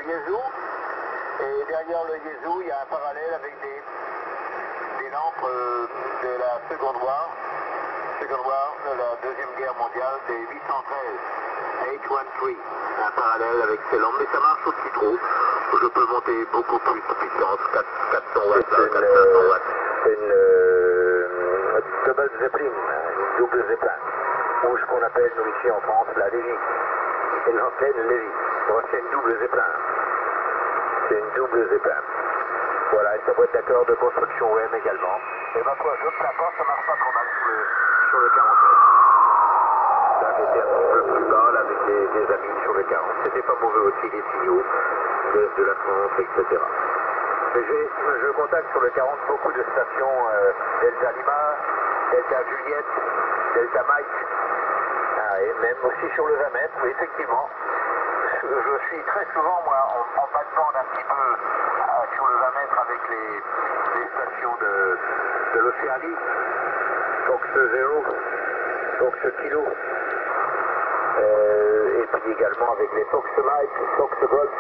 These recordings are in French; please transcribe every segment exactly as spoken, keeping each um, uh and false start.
Yezu. Et derrière le Yezu, il y a un parallèle avec des, des lampes euh, de la Seconde War, Second War de la Deuxième Guerre mondiale, des huit cent treize. huit cent treize, un parallèle avec ces lampes, mais ça marche au-dessus trop. Je peux monter beaucoup plus de puissance, quatre cents watts, quatre cents cinq cents watts. C'est une euh, double Zeppelin, une double Zeppelin, ou ce qu'on appelle nous ici en France la Lévy. C'est l'antenne Lévy. Donc c'est une double Zeppelin. C'est une double Zeppelin. Voilà, et sa boîte d'accord de construction O M également. Et ben quoi, je ne plains pas, ça marche pas trop mal sur le, sur le quarante-neuf. Ça était un petit peu plus bas là, avec des, des amis sur le quarante. C'était pas mauvais aussi les signaux de, de la France, et cetera. Mais je contacte sur le quarante beaucoup de stations euh, Delta Lima, Delta Juliette, Delta Mike, ah, et même aussi sur le vingt mètres, oui, effectivement. Je suis très souvent, moi, en, en backband un petit peu euh, sur le vingt mètres avec les, les stations de, de l'Océanie, Fox zéro, Fox Kilo, euh, et puis également avec les Fox Mike, Fox Golf,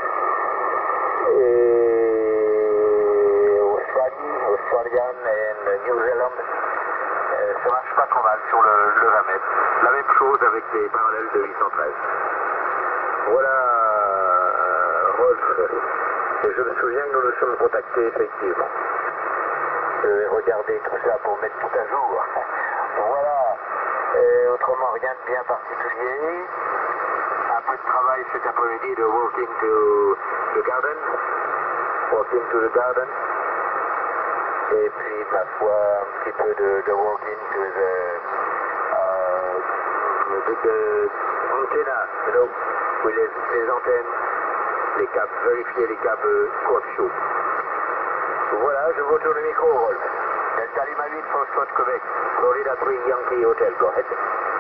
et Australian et New Zealand, euh, ça marche pas trop mal sur le, le vingt mètres. La même chose avec les parallèles de huit cent treize. Voilà, euh, Rolf. Et je me souviens que nous nous sommes contactés effectivement. Je vais regarder tout ça pour mettre tout à jour. Voilà. Et autrement, rien de bien particulier. Un peu de travail cet après-midi de walking to the garden. Walking to the garden. Et puis, ma foi, un petit peu de, de walking to the, uh, the, the antenna, you know, oui, les, les antennes, les câbles, vérifier les câbles coaxiaux. Voilà, je vous retourne le micro, Rolf. Delta Lima huit, Foxtrot, Québec, Florida trois, Yankee Hotel, go ahead.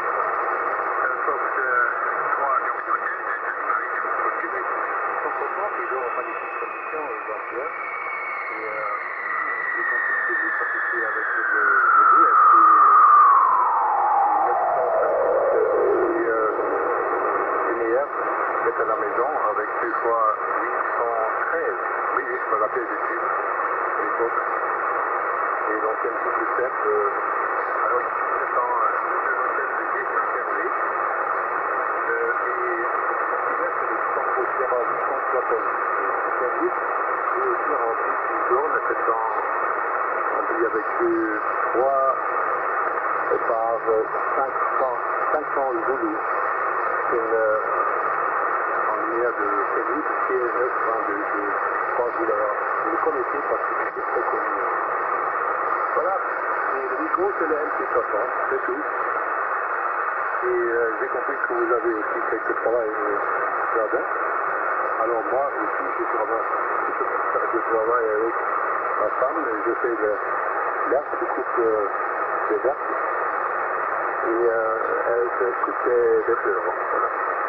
À la maison avec deux fois huit cent treize. Oui, oui, je me rappelle des tubes à l'époque. Et l'ancienne double step. Euh, alors ici, c'est dans l'hôtel de Jason Kerley. Euh, et là, c'est le Campo Sierra huit cent soixante-dix. Et aussi en plus, une zone, c'est dans, remplie avec euh, trois par cinq cents Zulu. C'est une de Félix, qui est neuf, de, de, je crois que vous, vous le connaissez parce que c'est très connu. Voilà, et le micro c'est le M T soixante, c'est tout. Et euh, j'ai compris que vous avez aussi quelques travail au jardin. Alors moi aussi je travaille, je travaille avec ma femme, je fais de l'herbe, je coupe euh, des herbes. Et euh, elle se coupe des, des fleurs. Voilà.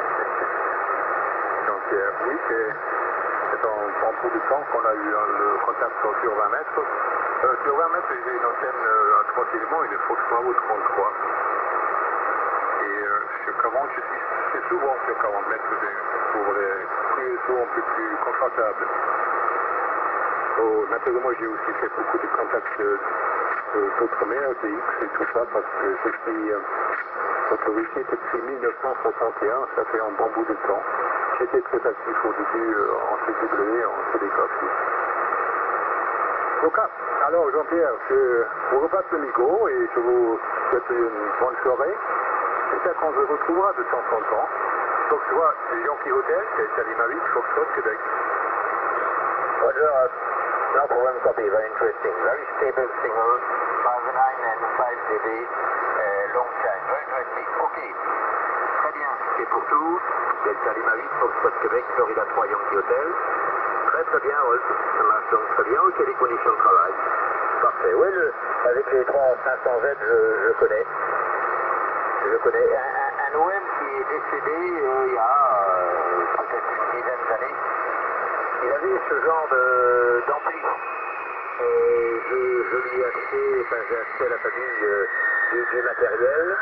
Donc euh, oui, c'est en, en peu de temps qu'on a eu hein, le contact sur vingt mètres. Euh, sur vingt mètres, j'ai une antenne euh, à trois éléments, une Fox Bravo trente-trois. Et euh, sur quarante, je suis c'est souvent sur quarante mètres pour les prix un peu plus confortables. Oh, naturellement, j'ai aussi fait beaucoup de contacts euh, d'autres mers, D X et tout ça, parce que je suis euh, autorisé depuis mille neuf cent soixante et un, ça fait un bon bout de temps. J'étais très actif au début euh, en C W, en télégraphie. Donc, alors Jean-Pierre, je vous repasse le micro et je vous souhaite une bonne soirée. J'espère qu'on se retrouvera de temps en temps. Donc tu vois, les Yankee Hotel, c'est Lima huit, Foxtrot, Québec. Roger, no problem, copy, very interesting. Very stable signal, five nine and five D B, uh, long time, very interesting. Ok, très bien, c'est pour tout. Delta Lima huit, Foxtrot, Québec, Florida trois, Yankee Hotel. Très très bien, Rolf, ça marche donc très bien. Ok, les conditions de travail. Parfait, oui, le, avec les trois cinq cents Z, je, je connais. Je connais un, un, un O M qui est décédé euh, il y a euh, peut-être une dizaine d'années. Il avait ce genre d'ampli. Et je, je lui ai acheté, enfin j'ai acheté à la famille euh, du, du matériel.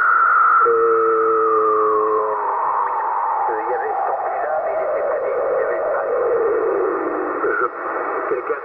Et euh, il y avait cet ampli là, mais il était pété. Il y avait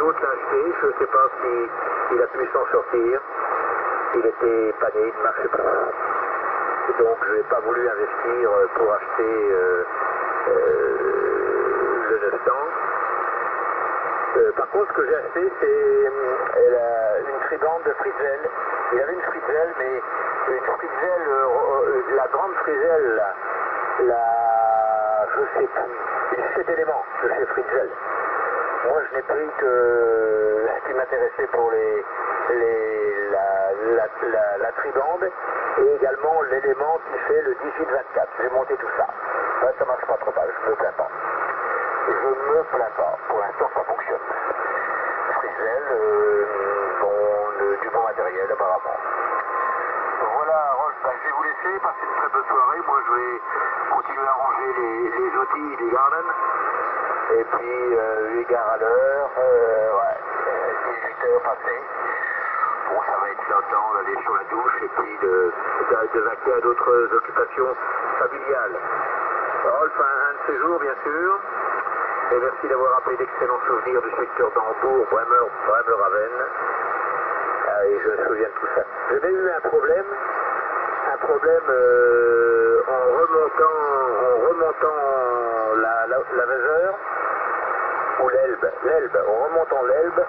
toute lâcheté, je ne sais pas s'il si, a pu s'en sortir. Il était pané, il ne marchait pas. Et donc je n'ai pas voulu investir pour acheter euh, euh, le neuf cents. Euh, par contre, ce que j'ai acheté, c'est euh, une Tribande de Fritzel. Il y avait une Fritzel, mais une Fritzel, euh, euh, la grande Fritzel, la, la je sais plus, une sept éléments de chez Fritzel. Moi, je n'ai pris que ce qui m'intéressait pour les, les, la, la, la, la Tribande et également l'élément qui fait le dix-huit vingt-quatre. J'ai monté tout ça. Ouais, ça marche pas trop mal, je me plains pas. Je me plains pas. Pour l'instant, ça fonctionne. Frisel, euh, bon, le, du bon matériel apparemment. Voilà, Rolf, ben, je vais vous laisser. Passer une très bonne soirée. Moi, je vais continuer à ranger les, les outils des Garden. Et puis, euh, huit gares à l'heure. Euh, ouais, dix-huit heures passées. Bon, ça va être le temps d'aller sur la douche et puis de, de, de vaquer à d'autres occupations familiales. Rolf, un, un de ces jours, bien sûr. Et merci d'avoir rappelé d'excellents souvenirs du secteur d'Hambourg, Bremer, Bremerhaven. Ah, et je me souviens de tout ça. J'avais eu un problème, un problème euh, en remontant, en remontant la, la, la Weser, ou l'Elbe, l'Elbe, en remontant l'Elbe,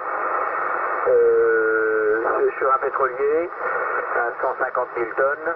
euh, sur un pétrolier, à cent cinquante mille tonnes.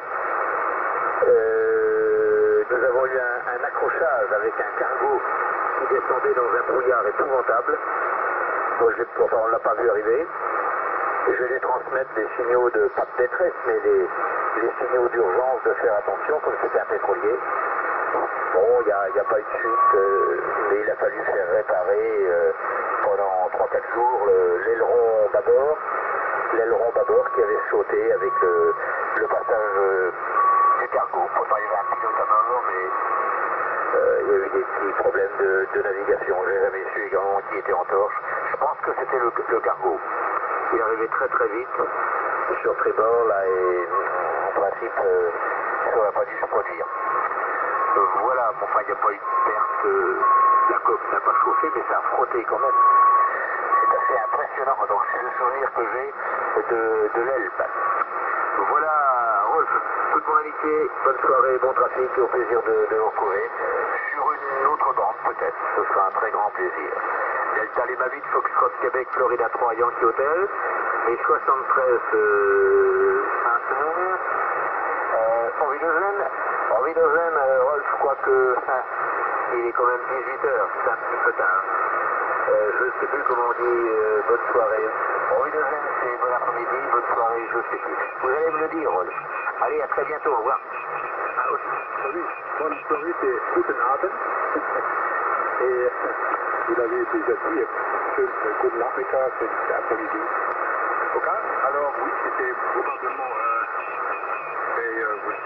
Euh, nous avons eu un, un accrochage avec un cargo qui descendait dans un brouillard épouvantable. Moi, je enfin, on ne l'a pas vu arriver. Et je vais lui transmettre des signaux de, pas de détresse, mais des, des signaux d'urgence de faire attention, comme c'était un pétrolier. Bon, il n'y a, a pas eu de chute, euh, mais il a fallu faire réparer euh, pendant trois quatre jours l'aileron bâbord, l'aileron bâbord qui avait sauté avec le, le passage euh, du cargo. Pourtant, il y avait un pilote à bord, mais euh, il y a eu des petits problèmes de, de navigation. Je n'ai jamais su également qui était en torche. Je pense que c'était le, le cargo. Il arrivait très très vite sur tribord là et en principe euh, ça n'aurait pas dû se produire. Euh, voilà, bon, enfin il n'y a pas eu de perte, euh, la coque n'a pas chauffé mais ça a frotté quand même. C'est assez impressionnant, donc c'est le souvenir que j'ai de, de l'Elbe. Voilà Rolf, toute mon amitié, bonne soirée, bon trafic et au plaisir de, de vous retrouver sur une autre bande peut-être, ce sera un très grand plaisir. Delta Lima huit, Foxtrot, Québec, Florida trois, Yankee Hotel, et soixante-treize euh, un un. Euh, en Wiedersehen, en Wiedersehen, euh, Rolf, je crois que hein, il est quand même dix-huit heures, c'est un petit peu tard. Euh, je ne sais plus comment on dit euh, bonne soirée. En Wiedersehen, c'est bon après-midi, bonne soirée, je sais plus. Vous allez me le dire, Rolf. Allez, à très bientôt, au revoir. Salut, bonne soirée, c'est Guten Abend. Et vous l'avez déjà dit, good Nachmittag, c'est après-midi. Ok, alors oui, c'était probablement euh, et, euh, oui.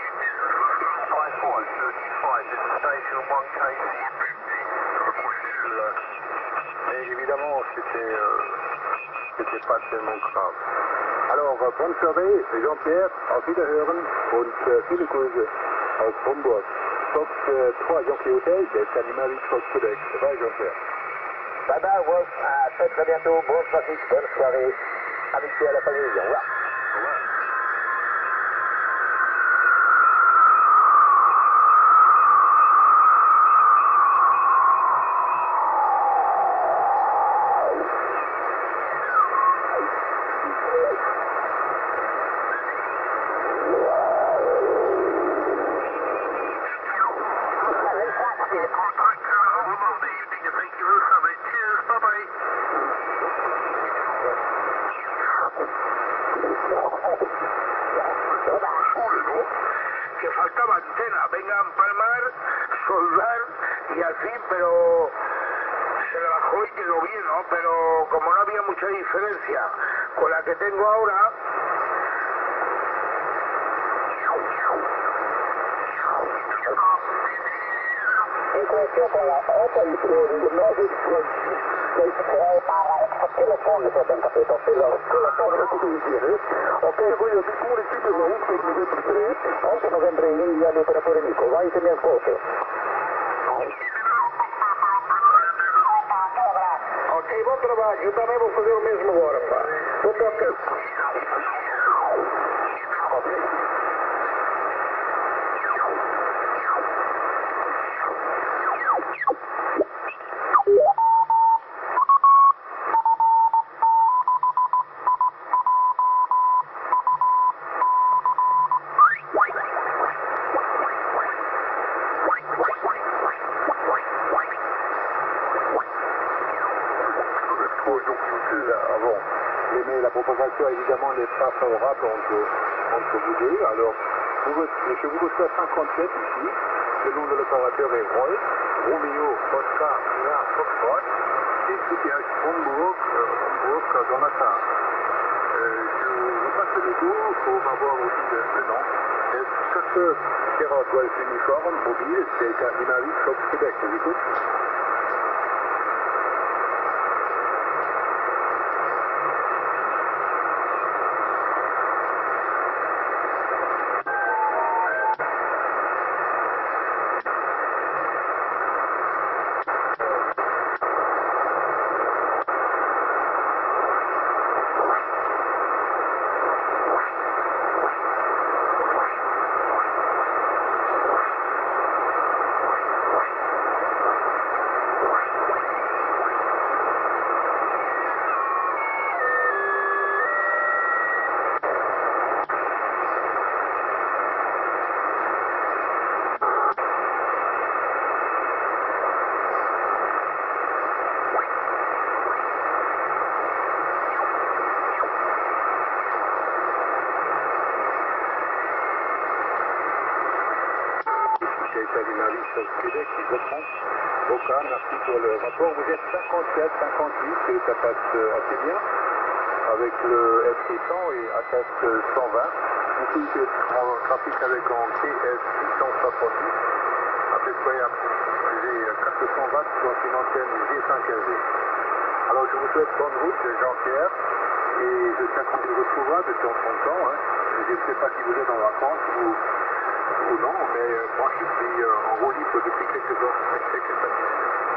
Et évidemment, c'était euh, c'était pas tellement grave. Alors, euh, bonne soirée, Jean-Pierre, auf Wiederhören und äh, viele Grüße aus Hamburg. Fox euh, trois, Yankee Hotel, Delta Lima huit, Fox Québec. Bye, Jean-Pierre. Bye bye, Wolf, à très très bientôt, bon trafic, bonne soirée, amitié à la famille, au revoir. Au revoir. Que faltaba antena, venga a empalmar, soldar y así, pero se le bajó y quedó bien, ¿no? Pero como no había mucha diferencia con la que tengo ahora, en conexión con la otra Nordic del será para exportación de setenta pesos, pero con la torre que diviene. Ok, voglio di pure il sito di Inter novembre tre, otto novembre in India l'operatore Nico, vai se mi ascolta. ok, Ok, bom trabalho. Eu também vou fazer o mesmo agora, pá. Vou para o campo. Avant. Mais la propagation évidemment n'est pas favorable entre, entre vous deux. Alors, vous, je vous reçois cinquante-sept ici. Le nom de l'opérateur est Roy, Romeo, Oscar, Mia, Foxtrot. Et tout est à Homburg, Homburg, Jonathan. Euh, je vous passe le dos pour avoir aussi le, le nom. Chasseur Gérard Wolf uniforme, mobile, c'est un Dynamique Fox Québec. Vous écoutez? Dynamique Fox Québec, qui reprend. Aucun, merci pour le rapport. Vous êtes cinquante-sept, cinquante-huit, et ça passe assez bien avec le F six cents et A T A S cent vingt. Du coup, c'est en trafic avec un T S six cent soixante-dix, à peu près à quatre cents watts sur une antenne G cinq L V. Alors, je vous souhaite bonne route, Jean-Pierre, et j'espère qu'on vous retrouvera de temps en temps. Hein. Je ne sais pas si vous êtes en vacances ou. ou non, mais euh, moi je suis euh, en roue libre depuis quelques heures, quelques années.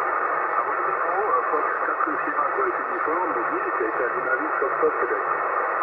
À votre numéro, Fox quatre Sierra Golf uniforme, mobile, c'est un Dynamique Fox Québec.